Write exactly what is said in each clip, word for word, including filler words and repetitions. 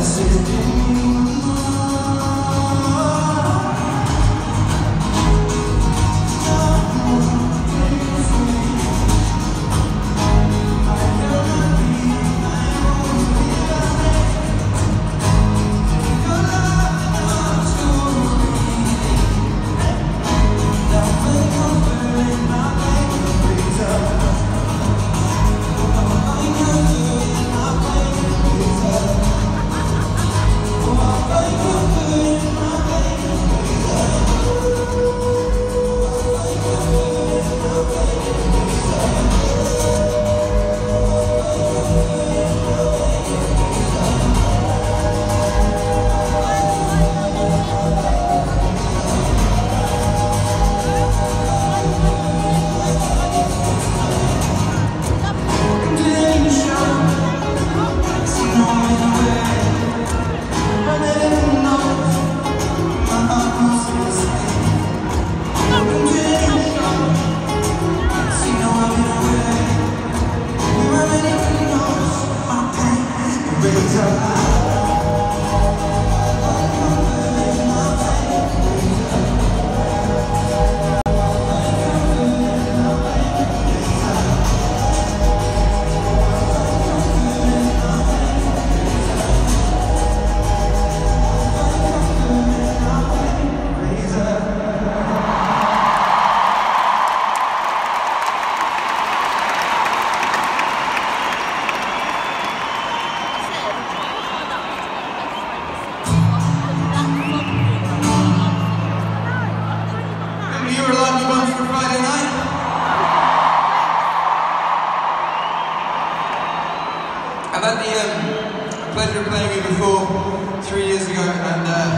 I've had the um, pleasure of playing you before, three years ago, and uh,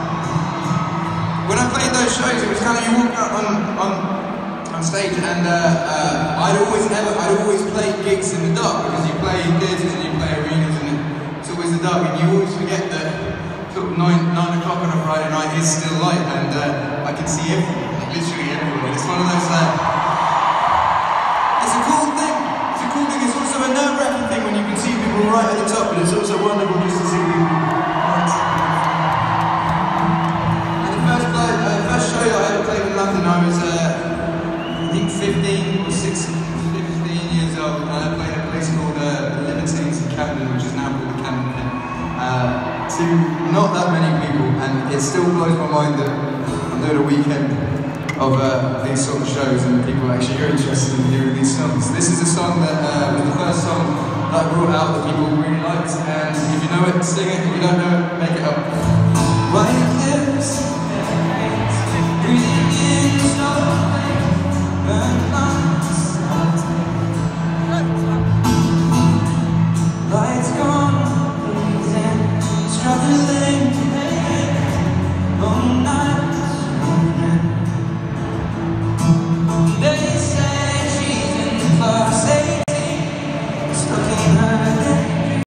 when I played those shows, it was kind of you walk out on, on, on stage, and uh, uh, I'd always ever, I'd always play gigs in the dark, because you play theatres and you play arenas, and it's always the dark, and you always forget that sort of nine, nine o'clock on a Friday night is still light, and uh, I can see everyone, like literally everyone. It's one of those, uh, it's a cool thing. It's a cool thing. It's also a nerve-wracking thing when you can see people right at the top, but it's also wonderful just to see people right. And the first, play, uh, the first show that I ever played in London, I was, uh, I think, fifteen or sixteen, fifteen years old, and I played at a place called uh, the Libertines in Camden, which is now called the Camden Pin. Uh, to not that many people, and it still blows my mind that I'm doing a weekend of uh, these sort of shows and people actually are interested in hearing these songs. This is a song that uh, was the first song that I brought out that people really liked, and if you know it, sing it. If you don't know it, make it up.